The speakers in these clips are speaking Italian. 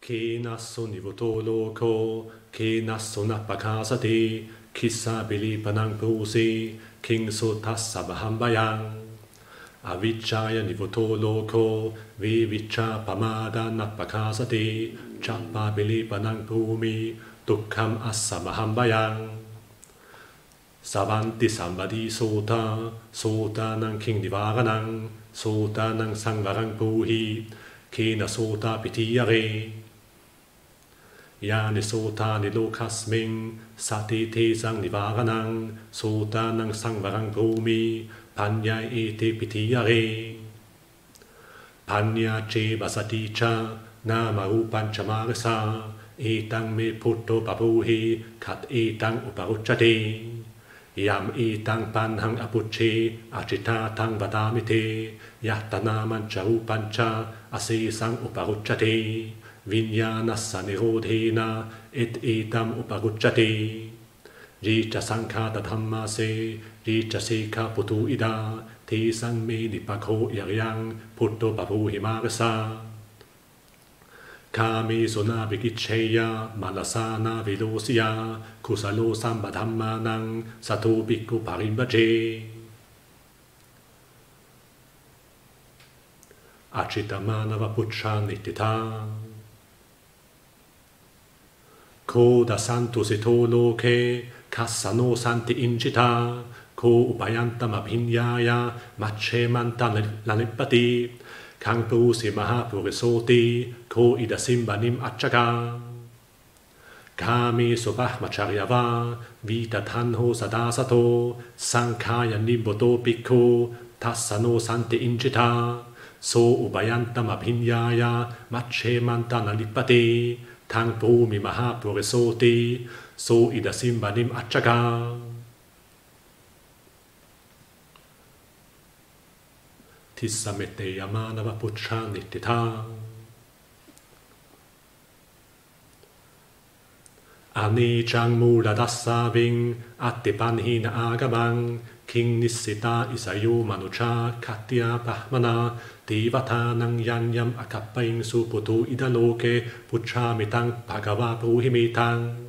Ke nasso nivoto loko, ke nasso napakasati, kissa bilipanang pusi, king so tassa bahambayang. Avicchaya nivoto loko, viviccha pamada napakasati, chappa bilipanang pumi, dukkam assa bahambayang. Savanti sambadi sota, sota nang king nivaranang, sota nang sangvarang puhi, kena sota pitiyare. Yani sota nilokasming, sati te sang nivaranang, sota nang sangvarang pumi, panya ete pitiyare. Panya che basati cha, nama upancha marasa, etang me putto papuhi, kat etang uparuchate. Yam etang panhang apuche, achita tang vadamite, yatana mancha upancha, ase sang uparuchate, vinyanassa nirodhena, et etam uparuchate. Richa sankhata dhammase, richa sekha putu ida, te sang me nipakho yaryang, putto papu himarasa. Kami sona vikicheya, malasana vidosya, kusalo sambadhammanang, sato bhikkhu parimbaje. Achitamanava puccha nitita. Koda santu sito loke, kassano santi incita, ko upayantam abhinyaya, macche manta lanipati, kang pusi mahapurisoti, ko ida simbanim achaka. Kami subahmacharyava, vita tanho sadasato, sankhaya niboto bhikkhu, tassano santi incita, so upayantam abhinyaya, macche manta lanipati, tang pumi mahapurisoti, so ida simbanim achaka. Tissa mette yamanava puccha nittita. Anichang mula dassaving, attipanhina agamang, king nissita isayu manucha, katya pahmana, tivatanang yanyam akappaing suputu idaloke, puccha mitang bhagava puhimitang.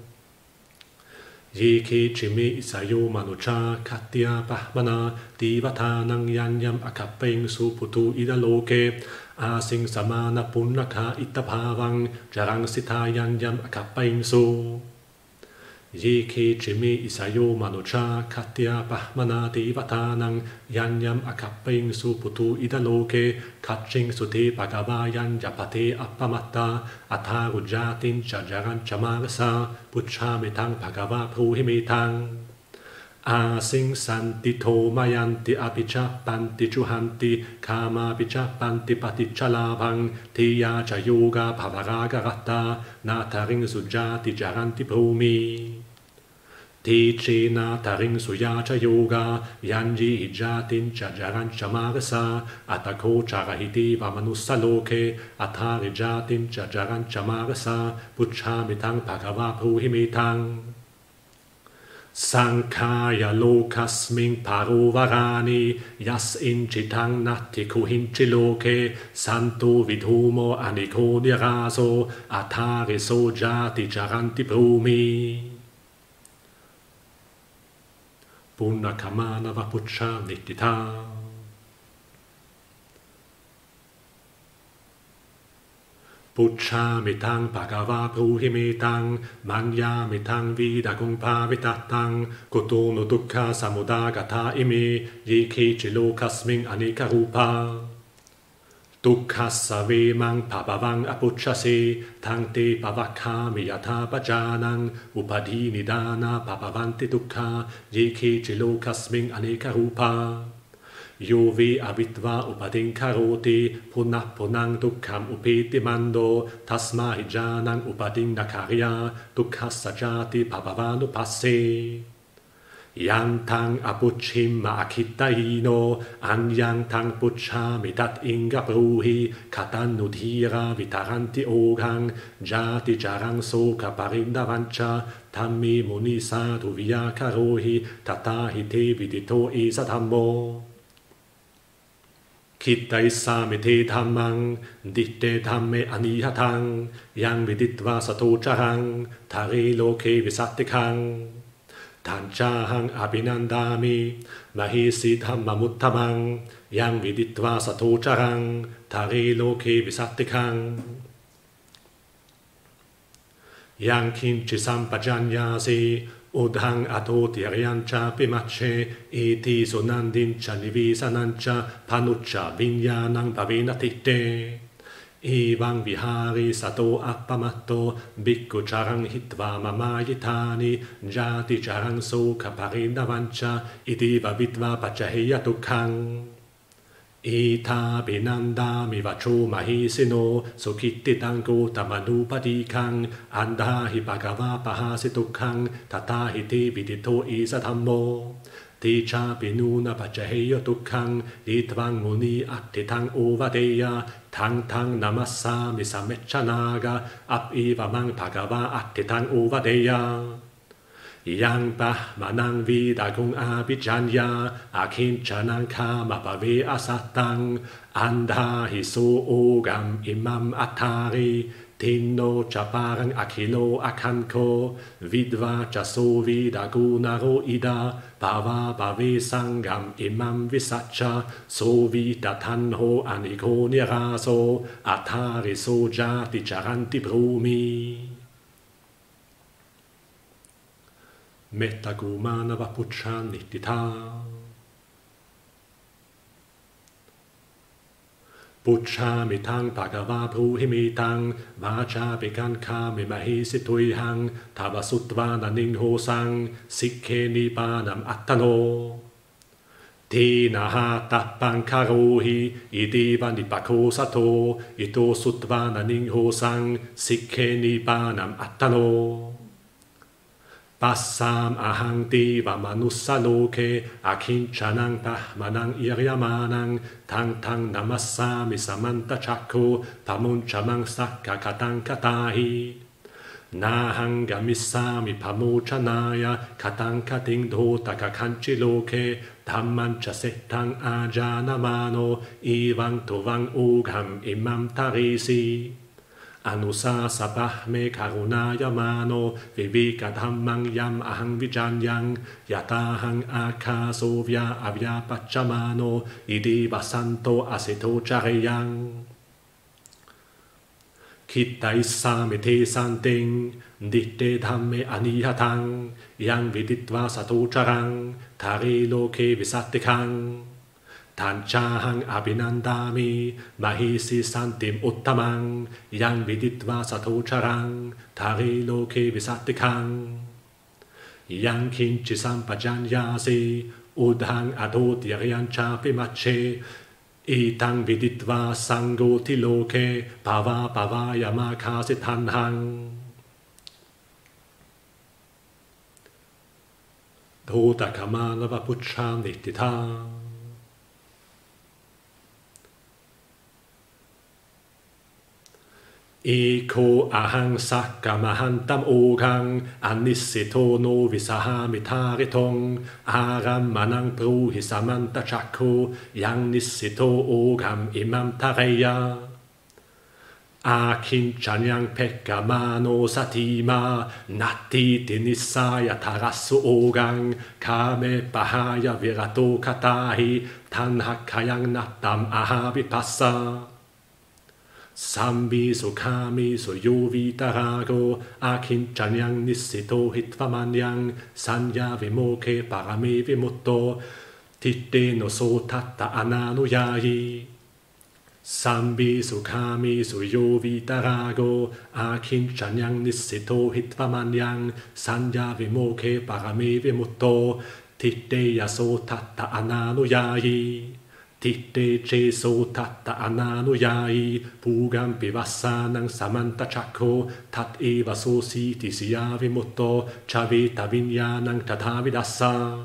Yeke chime isayo manucha katya pahmana tivatanang yanyam akappaing suputu idaloke asing samana punnaka itaphavang jarang sita yanyam akappaing su. Yeke chime isayo manucha katya pahmana tivatanang yanyam akappaing suputu idaloke kaching sute bhagavayan yapate appamatta atharujatin chajaran chamarasa pucchamitang bhagava puhimitang. Asing santi tomayanti apichappanti chuhanti kama pichappanti patichalabhang tiya cha yoga bhavaragaratta nataring sujati jaranti bhumi. Tiche nataring suyacha yoga yanji hijatin chajaran chamarasa atako charahiti vamanussaloke atharijatin chajaran chamarasa pucchamitang bhagava puhimitang. Sankhaya lokasming parovarani yas incitang natti kuhinchiloke santo vidhumo aniko niraso athariso jati charanti bhumi. Punnakamana vapuccha nittita. Pucchamitang bhagava puhimitang manyamitang vidakung pavitatang kutono dukkha samudagata imi yeke chilokasming anikarupa. Dukkhassa vemang pabavang apucchasi tangte pavakkami yatha pajanang upadhi nidana papavanti dukkha yeke chilokasming anekarupa. Yo ve avitva upadin karoti punah punang dukkham upeti mando tasma hijanang upadin nakarya dukkhassa jati pabavanu passe. Yantang apuchim ma'akitahino, anyantang puchami tat inga bruhi, katanudhira vitaranti oghang, jati jarang soka parindavancha, tammi muni sadhu vyakarohi, tatahi te vidito isatammo. Kittai samite dhammang, ditte dhamme anihatang, yang viditva satocharang, tari loke visattikang. Tanchahang abhinandami, mahisi dhammamuttamang, yang viditva satocharang, tari loke visattikang. Yang kinchi sampajanyasi, udhang atotiryancha pimache, iti sunandincha nivisanancha, panucha vinyanang pavinatitte. Evang vihari sato appamatto, bhikkhu charang hitva mamayitani, jati charang sukha parinavancha, iti vavitva pachaheya tukhang. Ita binandami vacho mahisino, sukittitang gotamanupadikang, andahi bhagava pahasi tukhang, tatahi te vidito isa dhammo. Ticha binuna pachaheyo tukhang, ditvang muni attitang ovadeya, tang tang namassami samecchanaga, apivamang bhagava attitang ovadeya. Yang manang vidagung abhijanya, akinchanang kama pave asatang, andhahi so ogam imam atari, tinno chaparang akilo akanko, vidva chaso vidagunaro ida, pava pave sangam imam visacha, so vidatanho aniko niraso, atari so jati charanti brumi. Metagumana vapuccia nittita. Puccia mitang bhagava bruhimitang, vacha vikanka mimahisi tuihang, tavasutvana ninghosang, sikke nipanam attano. Tinaha tappang karohi, idiva nipako sato, ito sutvana ninghosang, sikke nipanam attano. Passam ahang deva manussa loke, akinchanang pahmanang iryamanang, tang tang namassami samanta chakko, pamunchamang sakka katang katahi. Nahang gamissami pamuchanaya, katang kating dhota kakanchi loke, dhammancha settang ajanamano, ivang tovang ugham imam tarisi. Anusa sabahme karunaya mano, vivika dhammang yam ahang vijanyang, yatahang akasovya avyapachamano, idi vasanto asito chareyang. Kitta issamite santing, ditte dhamme anihatang, yang viditva satocharang, tari loke visattikang. Tanchahang abhinandami, mahisi santim uttamang, yang viditva satocharang, tari loke visattikang. Yang kinchi sampajanyasi, udhang adotiryancha pimache, itang viditva sangoti loke, pava pavaya makasi tanhang. Dhota kamala vapuccha nittita. Eko ahang sakka mahantam ogang, anissito no visahamitharitong, aram manang bruhi samanta chakko, yang nissito ogam imam tareya. Akincanyang pekka mano satima, natti tinissaya tarassu ogang, kame pahaya virato katahi, tanhakkayang nattam ahavipassa. Sambi sukami suyo vitarago, akincanyang nissito hitvamanyang, sanya vimoke parame vimutto, titte no so tatta ananuyayi. Sambi sukami suyo vitarago, akincanyang nissito hitvamanyang, sanya vimoke parame vimutto, titte yaso tatta ananuyayi. Titte ceso tatta ananuyai, pugam pivassanang samanta chakko, tat eva so siti siya vimutto, chavita vinyanang tatavidassa.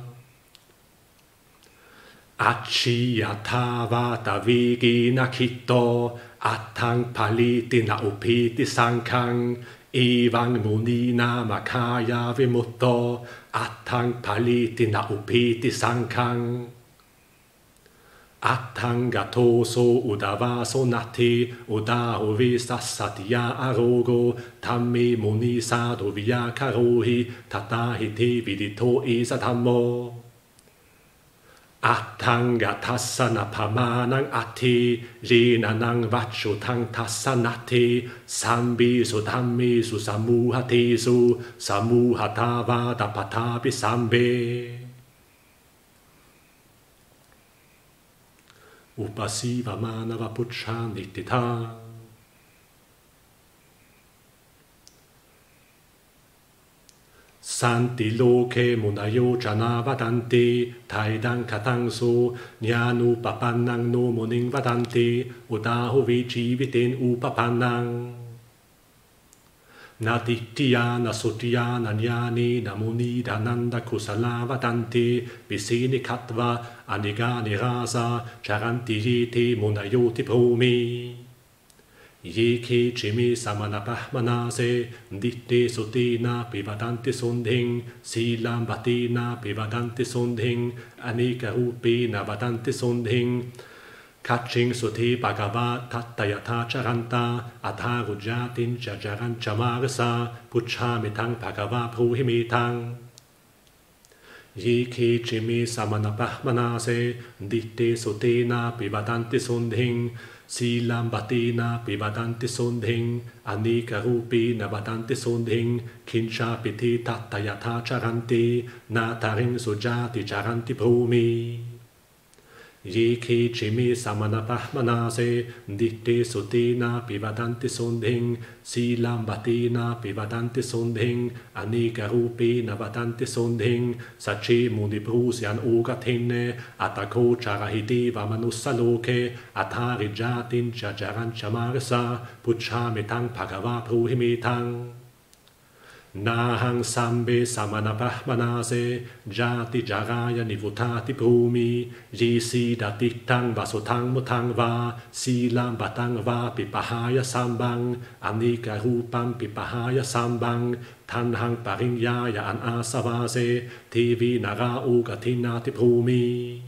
Acci atavata vigi nakito, attang paliti na upiti sankang, evang munina makaya vimutto, attang paliti na upiti sankang. Attangato so udavaso nati udahovi sassatiya arogo tammi muni sadhu vyakarohi tatahiti vidito isadhammo. Attangatasana pamanang ati rinanang vachutang tassanati sambisu dhammisu samuhatisu samuhatavada patapi sambe. Upasiva manava puchanditita. Santi loke munayo chana vadanti taidan katangsu nyanu papannang no muning vadanti udaho vijivitin upapannang. Nadityana sutyana nyani namuni dananda kusala vadanti visini katva anigani rasa charanti yiti munayoti brumi. Yiki chimi samanapahmanase ditte sutina pivadanti sundhing silam batina pivadanti sundhing anika rupina vadanti sundhing. Kaching suti bhagava tattayata charanta adharu jatin jajarancha marasa puchamitang bhagava pruhimitang. Yiki chimi samanapahmanase ditte sutina pivadanti sundhing silam batina pivadanti sundhing anika rupina vadanti sundhing kincha piti tattayata charanti nataring sujati charanti brumi. Yiki chimi samanapahmanase ditte sutina pivadanti sundhing silam batina pivadanti sundhing anika rupina vadanti sundhing sachi muni brusyan ugatinne atako charahiti vamanussaloke atari jatin jajarancha marasa puchamitang bhagava pruhimitang. Nahang sambe samanapahmanase jati jaraya nivutati brumi jisi datitang vasutang mutang va silam batang va pipahaya sambang anika rupam pipahaya sambang tanhang parinyaya an asavase tivi nara ugatinati brumi.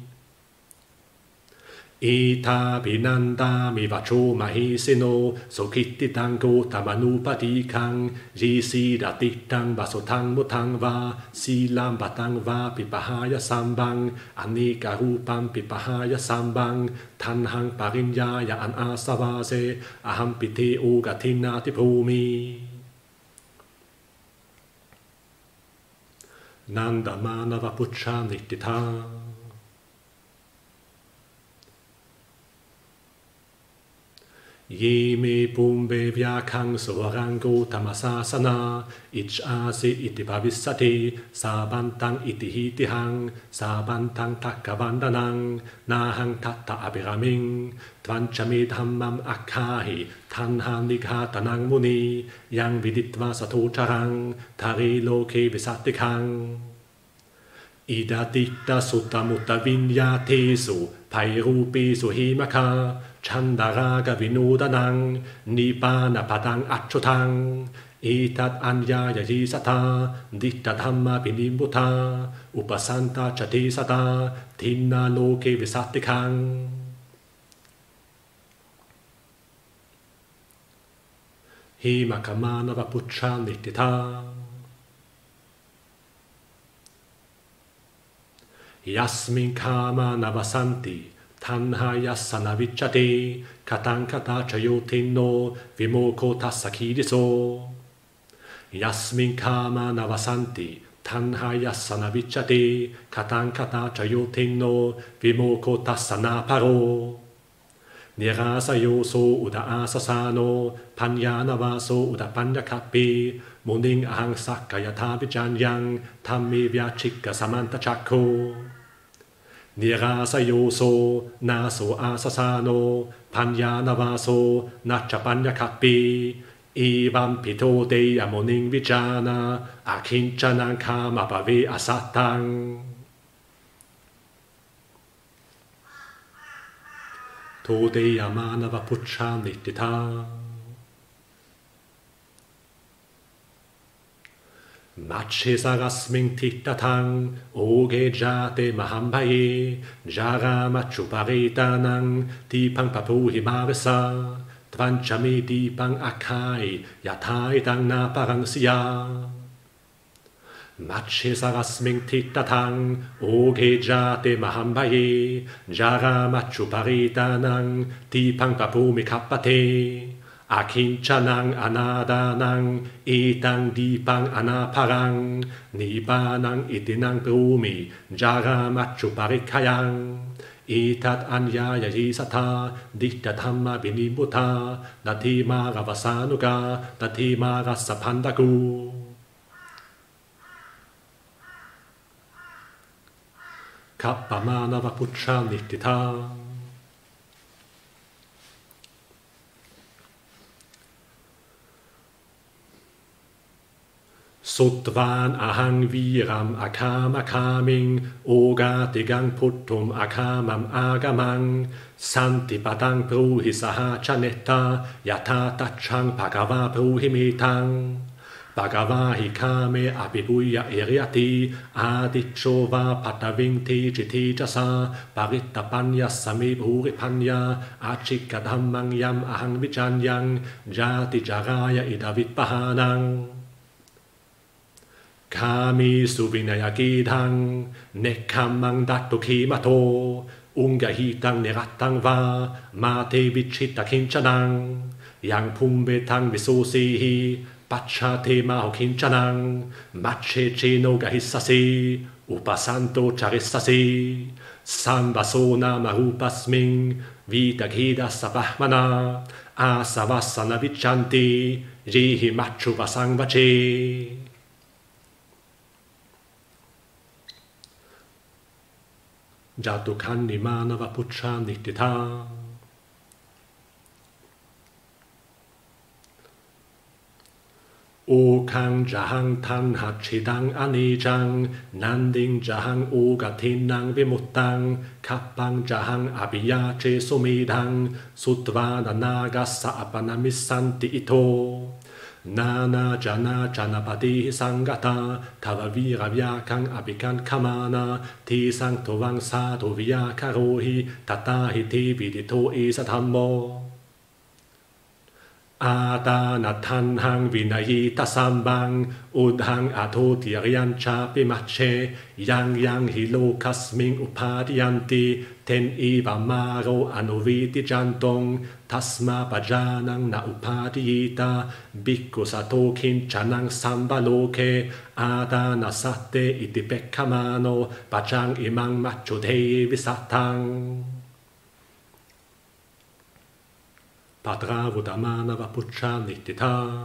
Ita binanda mi vacho mahisino sokittitang gotamanupadikkang jisi datitang vasutang mutang va silam batang va pipahaya sambang anika rupam pipahaya sambang tanhang parinyaya an asavase aham piti ugatinati brumi. Nanda manava puchanitita. Yeme pumbe vyakang swarango tamasasana ichasi iti bhavissati sabantang iti hitihang sabantang takkavandanang nahang tatta abhiraming tvanchamidhammam akhahi tanhang nighatanang muni yang viditva satocharang tari loke visatikang. Ida ditta sutta mutta vinyatesu pairupesu himaka chandaraga vinodanang nibbana padang acchutang etat anyaya yisata ditta dhamma vinimbuta upasanta chatesata tinna loke visatikang. Himakamanava puchanitita. Yasmin kama navasanti tanha yasana vichati katankata chayotinno vimoko tassakidiso. Yasmin kama navasanti tanha yasana vichati katankata chayotinno vimoko tassana paro. Nirasa yoso uda asasano panyana vaso uda panyakapi muning ahang sakkayata vijanyang tammi vyachikka samanta chakko. Nirasa yoso naso asasano panyana vaso nacha panyakapi evam pito deya muning vijana akinchanan kama bhave asatang. Todeya manava puchanitita. Mache sarasming tittatang, oge jate mahambaye, jara machu paritanang, tipang papuhi marisa, tvanchami dipang akai, yatai tang na parang siya. Mache sarasming tittatang, oge jate mahambaye, jara machu paritanang, tipang papumi kapate. Akinchanang anadanang itang dipang anaparang nibanang itinang brumi jara machu parikayang itat anyaya yisata dittadhamma binimuta datima ravasanuga datima rasapandaku. Kappamana vapucha nittita. Sutvan ahang viram akam akaming oga tigang puttum akamam agamang santipatang pruhi saha chanetta yata tachang pagava pruhimitang pagava hikame apibuya iriati adichova patavinti jiti jasa paritapanya sami puripanya achikadhammang yam ahang vichanyang jati jaraya idavit pahanang. Kami suvinayakidhang nekhamang dattokimato ungahitang neratang va mate vichitta kinchanang yang pumbetang visosihi pachate maho kinchanang mache chino gahissasi upasanto charissasi sambasona marupasming vitagida sapahmana asavassana vichanti jihi machu vasangvache. Jatukanni manava puccia nittita. O kang jahang tan hachidang anijang nanding jahang ugatinang vimuttang kappang jahang abiyache sumidang sutvana nagasa apanamisanti ito. Nana jana janapati sangata tavavira vyakang abikan kamana ti sang tovang sato vyakarohi tatahi te vidito isathammo. Adana tanhang vinayita sambang udhang atotiryan chapi mache yang yang hilokasming upadiyanti ten iva maro anuviti jantong tasma pajanang na upadiyita bikku sato kinchanang sambaloke adana satte iti pekkamano pajang imang machodhei visatang. Patra vudamana vapuccia nittita.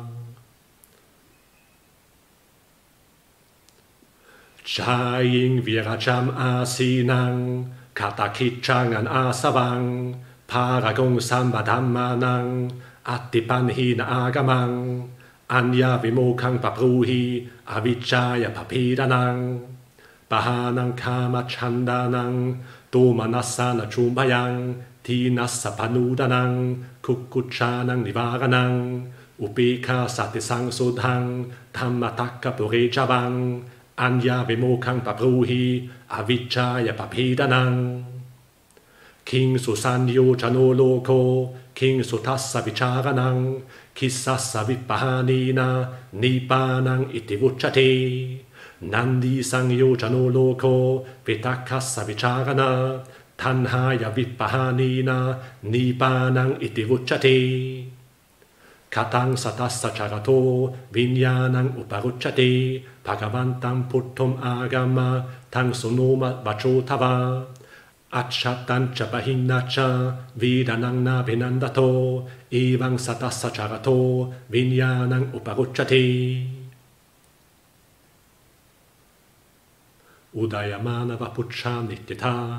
Chaying virajam asinang katakichangan asavang paragong sambadhammanang attipanhina agamang anya vimokang papruhi avicchaya papidanang pahanang kama chandanang domanasana chumbayang tinassa panudanang kukuchanang nivaranang upeka satisang sudhang dhammatakka purejavang anya vimokang papruhi avicchaya papidanang. King susanyo chano loko king sutassa vicharanang kissassa vipahanina nipanang iti vucchate nandi sangyo chano loko vitakassa vicharana tanhaya vipahanina nipanang iti vucchate katang satassa charato vinyanang uparucchate bhagavantam puttum agama tang sunoma vachotava achattancha pahinnacha vidanang na vinandato evang satassa charato vinyanang uparucchate. Udayamana vapuccha nittita.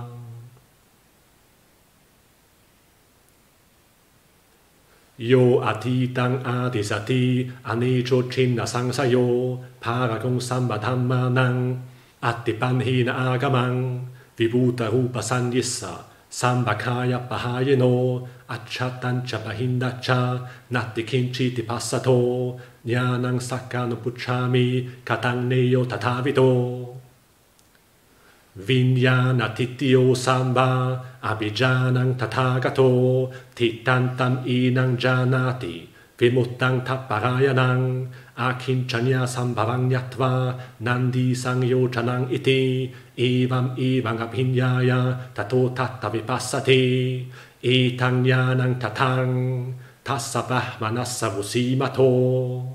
Yo atitang adisati anicho chinna sangsayo paragong sambadhammanang attipanhina agamang vibhuta rupa sanyissa Sambhakaya pahayino, acchatancha pahindacha, natti kinchiti passato, jnanang sakkano pucciami, katang neyo tatavito. Vijnana tityo samba, abhijanang tathagato, titantam inang janati, vimuttang tapparayanang, akinchanya sambhavang yatva, nandi sangyochanang iti, evam abhinyaya, tato tatta vipassati, etang jnanang tatang, tassa brahmanassa vusimato.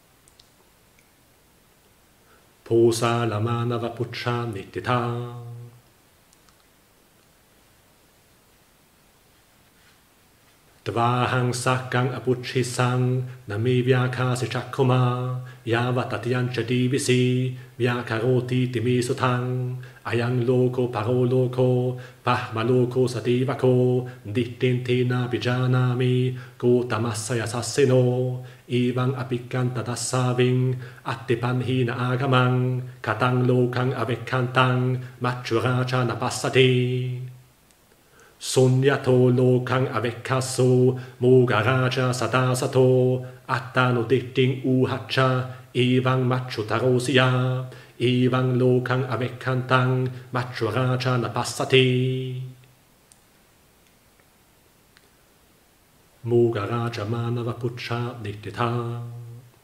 Posa la manava puccia nittita. Dvahang sakkang apuchisang nami vyakasi chakkuma yavatatiyancha divisi vyakaroti timisutang ayang loko paroloko pahmaloko sativako dittintina vijanami kotamassaya sassino ivang apikanta dassaving attipanhina agamang katang lokang avekkantang machuracha napassati. Sunyato lokang avekkaso mogaraja sadasato attano ditting uhacha evang machutarosya evang lokang avekkantang machuraja napassati. Mogaraja manava puccia nittita.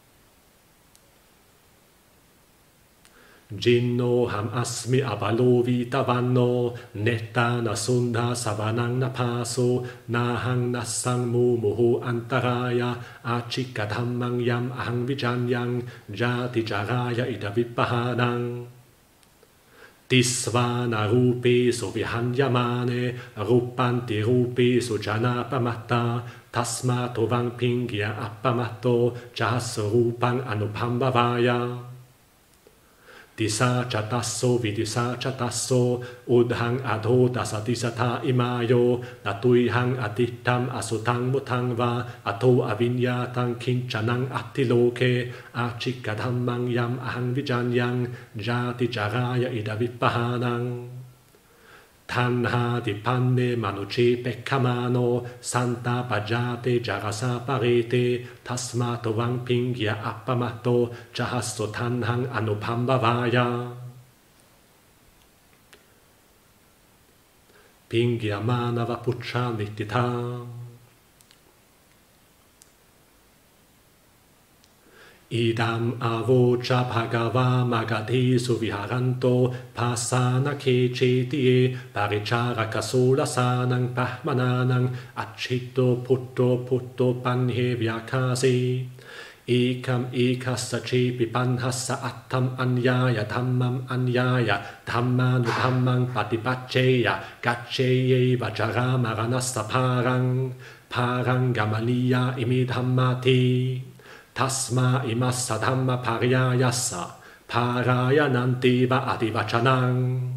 Jinno ham asmi abalo vitavanno nettana sundha savanang napaso nahang nassang muho antaraya achikadhammang yam ahang vijanyang jati jaraya idavipahanang. Tisvana rupe so vihanyamane rupanti rupe so janapamatta tasmato vangpingya appamato jasso rupang anupambhavaya. Disa chatasso vidisa chatasso udhang adho dasatisata imayo natuyhang adittam asutang mutangva ato avinyatang kinchanang attiloke achikadhammang yam ahang vijanyang jati jaraya idavipahanang. Tanha dipanne manuche pekkamano santa pajate jarasa parete tasmato vangpingya appamato jahasso tanhang anupambhavaya. Pingya manava puccia nittita. Idam avocha bhagava magadi suviharanto pasana kecetie parichara kasola sanang pahmananang achito putto panhe vyakasi ekam ekassa chepi panhassa attam anyaya dhammam anyaya dhammanu dhammang patipacceya gaccheye vajara maranassa parang gamaliya imi dhammati. Tasma imassa dhamma pariyayassa parayanantiva adivachanang.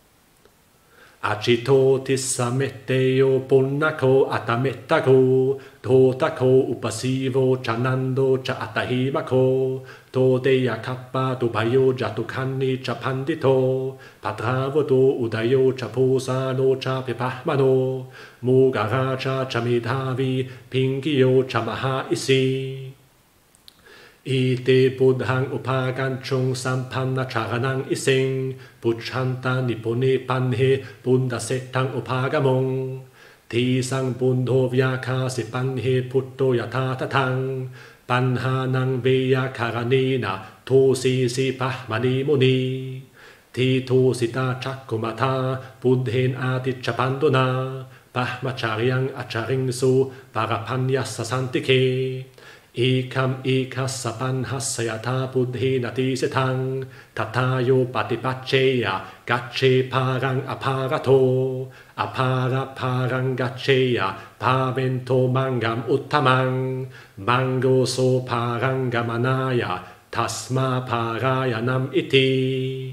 Acito tissa metteo punnako atamettako dotako upasivo chanando cha atahimako todeya kappa tupayo jatukanni cha pandito padravoto udayo cha posano cha pipahmano mugaracha cha midhavi pingiyo cha maha isi. Ite buddhang upaganchung sampanna charanang ising puchanta nipone panhe bunda setang upagamong tisang bundo vyakasi panhe putto yatatatang panhanang veya karanina tosi si pahmani muni tito sita chakkumata buddhen atichapandona pahmacharyang acharingsu parapanyassa santike. Ekam ekassa panhassayata buddhena tisitang tatayo patipacceya gacce parang aparato apara parang gacceya pavento mangam uttamang mango so parang gamanaya tasma parayanam iti.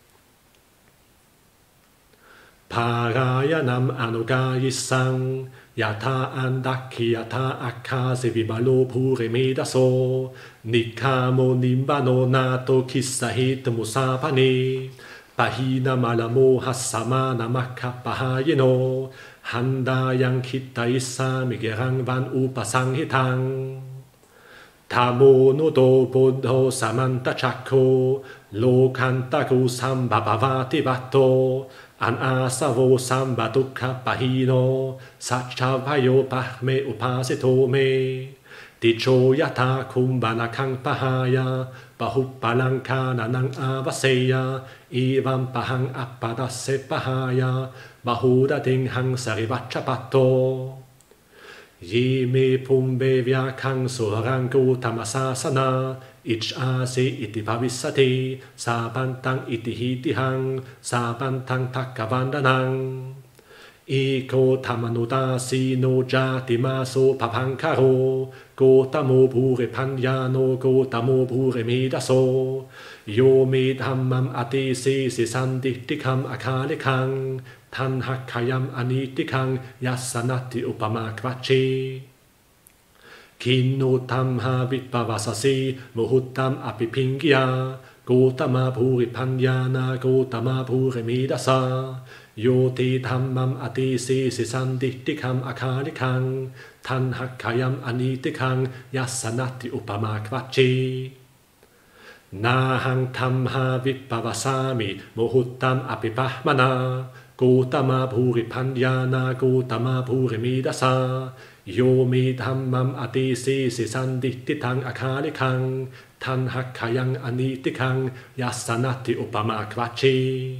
Parayanam anugayissang yata andakhi yata akkasi vibalo pure medaso nikamo nimbano nato kissahit musapane pahina malamo hassamana makka pahayino handayang kittaissami gerang van upasangitang Tamo nudo buddho samanta chakko lokantaku sambhavavati vatto anasavo samba dukkha pahino saccavayo pahme upasito me Dicho yata kumbana kang pahaya bahupalankana nang avaseya ivam pahang apadasse pahaya bahuda dinghang sarivachapatto Yime pumbe vyakang suharango tamasasana ichase iti pavissati sabantang iti hitihang sabantang takkavandanang Iko tamanudasi no jati maso papankaro Gotamo pure panyano gotamo pure midaso Yo me dhammam atisi sisandittikam akalikang Tanhakayam anitikang yasanati upama kvachi Kinno tamha vipavasasi muhuttam apipingya Gotama puri panyana gotama puri midasa Yoti dhammam atisi sisandittikam akalikang Tanhakayam anitikang yasanati upama kvachi Nahang tamha vipavasami muhuttam apipahmana Gotama puri panyana gotama puri midasa Yo me dhammam atisi sisandittikam akalikang Tanhakayam anitikang yasanati upama kvachi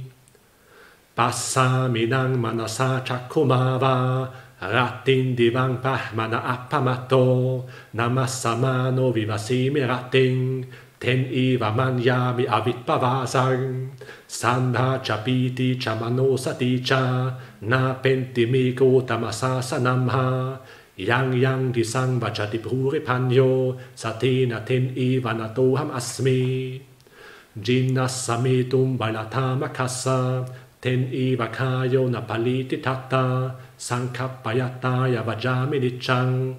Passaminang manasa chakkumava Rattin divang pahmana appamato Namassamano vivasimi ratting Ten iva manyami avitpavasang Sandha chapiti chamano saticha Na pentimiko tamasasanamha Yang yang disang vachati puri panyo Satina ten iva natoham asmi Jinnasamitum balatama Ten iva kayo na paliti tatta Sankapayataya vajami nichang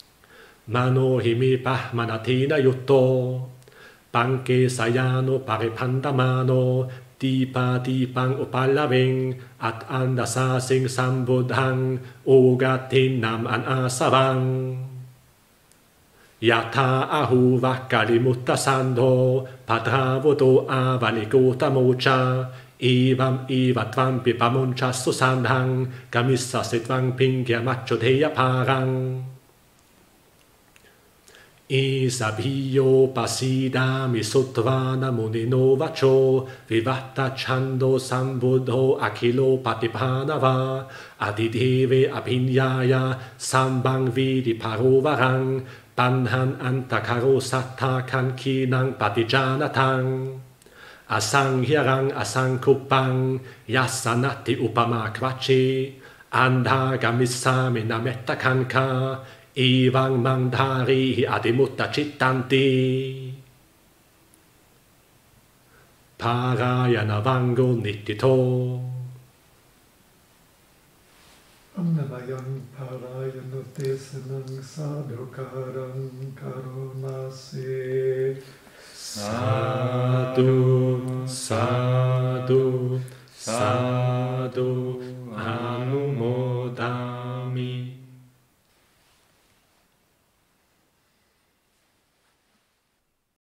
Mano himi pahmanatina yutto Panke sayano paripandamano Dipa dipang upalaving At andasasing sambudhang Ugatin nam anasavang Yata ahu vakkalimuttasandho Padravuto avalikota mocha Ivam ivatvam pipamuncha susandhang Kamissa sitvang pingya machodeya parang Isabhiyo pasidami suttvana munino vacho Vivatta chando sambuddho akilo patipanava Adideve abhinyaya sambang vidi parovarang Panhan antakaro satta kankinang patijanatang Asanghyarang asangkupang yasanati upama kvachi Andha gamissami nametta kanka Ivang mandhari adimutta chittanti Parayana vango nittito Annavayam parayana tesanang sadhukarang karunase Sadhu, sadhu, sadhu,